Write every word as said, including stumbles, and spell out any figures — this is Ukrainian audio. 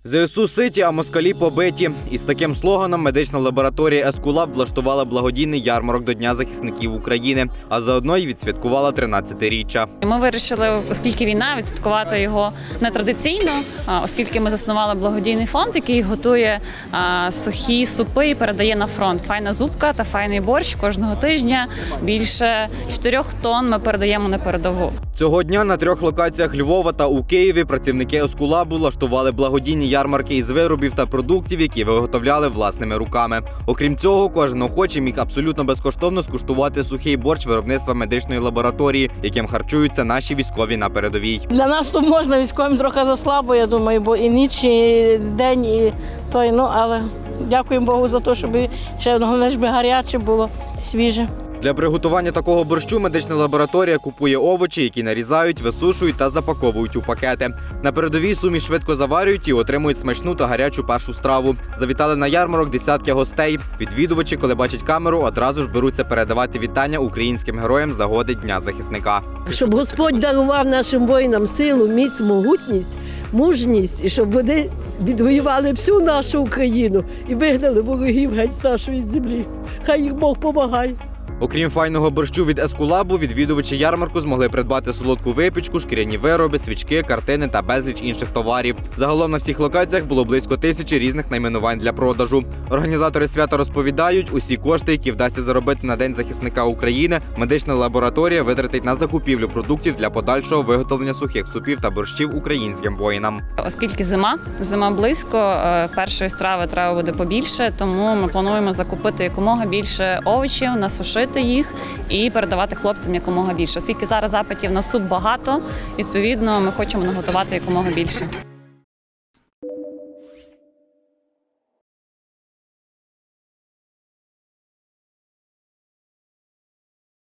ЗСУ ситі, а москалі побиті. Із таким слоганом медична лабораторія Ескулап влаштувала благодійний ярмарок до Дня захисників України, а заодно й відсвяткувала тринадцятиріччя. Ми вирішили, оскільки війна, відсвяткувати його нетрадиційно, оскільки ми заснували благодійний фонд, який готує сухі супи і передає на фронт. Файна зубка та файний борщ кожного тижня. Більше чотирьох тонн ми передаємо на передову. Цього дня на трьох локаціях Львова та у Києві працівники Ескулабу влаштували благодійні ярмарки із виробів та продуктів, які виготовляли власними руками. Окрім цього, кожен охочий міг абсолютно безкоштовно скуштувати сухий борщ виробництва медичної лабораторії, яким харчуються наші військові на передовій. Для нас тут можна, військовим трохи заслабо, я думаю, бо і ніч, і день, і той, ну, але дякуємо Богу за те, щоб ще головне, щоб гаряче було, свіже. Для приготування такого борщу медична лабораторія купує овочі, які нарізають, висушують та запаковують у пакети. На передовій суміш швидко заварюють і отримують смачну та гарячу першу страву. Завітали на ярмарок десятки гостей. Відвідувачі, коли бачать камеру, одразу ж беруться передавати вітання українським героям з нагоди Дня захисника. Щоб Господь дарував нашим воїнам силу, міць, могутність, мужність, і щоб вони відвоювали всю нашу Україну і вигнали ворогів геть з нашої землі. Хай їх Бог помагає. Окрім файного борщу від Ескулабу, відвідувачі ярмарку змогли придбати солодку випічку, шкіряні вироби, свічки, картини та безліч інших товарів. Загалом на всіх локаціях було близько тисячі різних найменувань для продажу. Організатори свята розповідають, усі кошти, які вдасться заробити на День захисника України, медична лабораторія витратить на закупівлю продуктів для подальшого виготовлення сухих супів та борщів українським воїнам. Оскільки зима, зима близько, першої страви треба буде побільше, тому ми плануємо закупити якомога більше овочів, насушити їх і передавати хлопцям якомога більше. Оскільки зараз запитів на суп багато, відповідно, ми хочемо наготувати якомога більше.